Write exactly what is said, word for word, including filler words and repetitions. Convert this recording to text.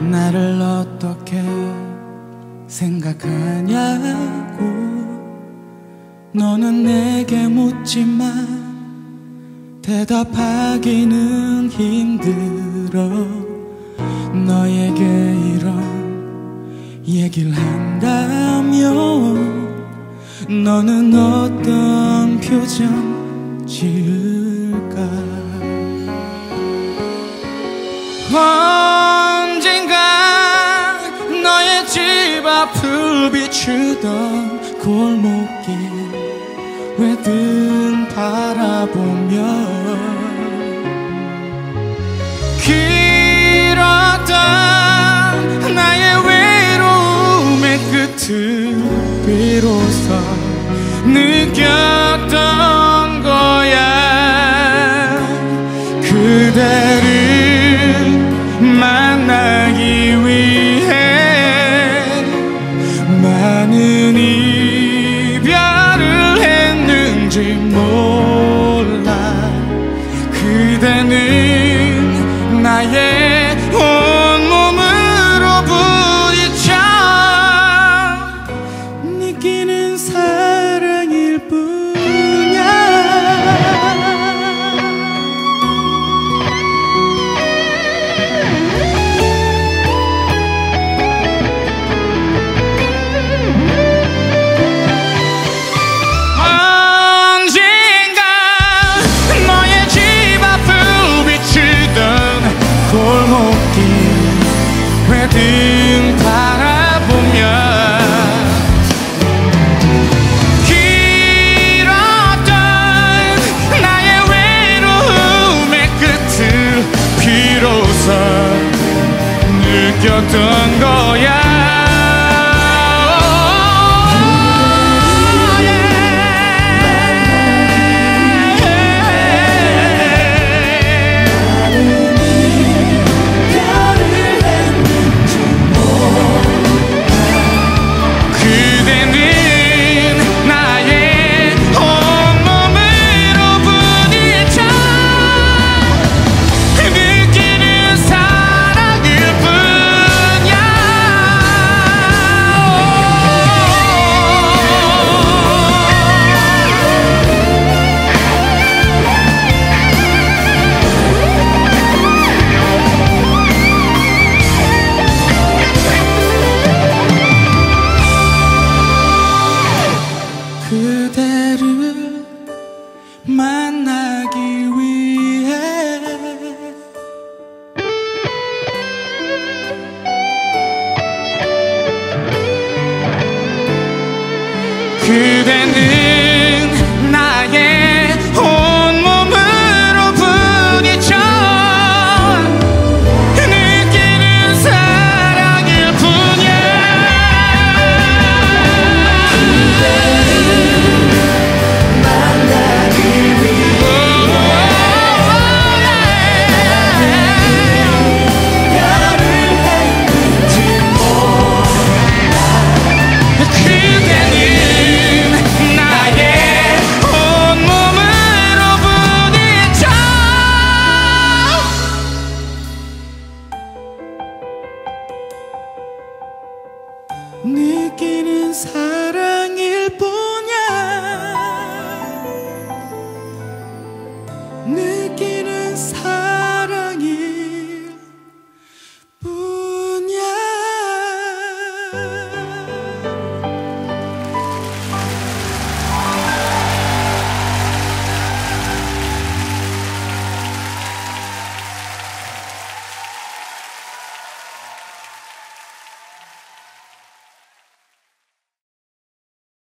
나를 어떻게 생각하냐고 너는 내게 묻지만 대답하기는 힘들어. 너에게 이런 얘기를 한다면 너는 어떤 표정 지을까? 언젠가 너의 집 앞을 비추던 골목길 외등 바라보며 길었던 나의 외로움의 끝을 비로소 느꼈던 거야. 그대를 만나기 위해 많은 이별을 했는지 몰라. 그대는 나의 온몸으로 부딪혀 느끼는 사랑일 뿐이야. 언젠가 너의 집 앞을 비추던 골목길 외등 바라보며 길었던 나의 외로움의 끝을 비로소 느꼈던 거야. 그대를 만나기 위해 그대는 나의 온몸으로 부딪혀 느끼는 사랑일 뿐이야. 느끼는 사랑일 뿐이야. 느끼는 사랑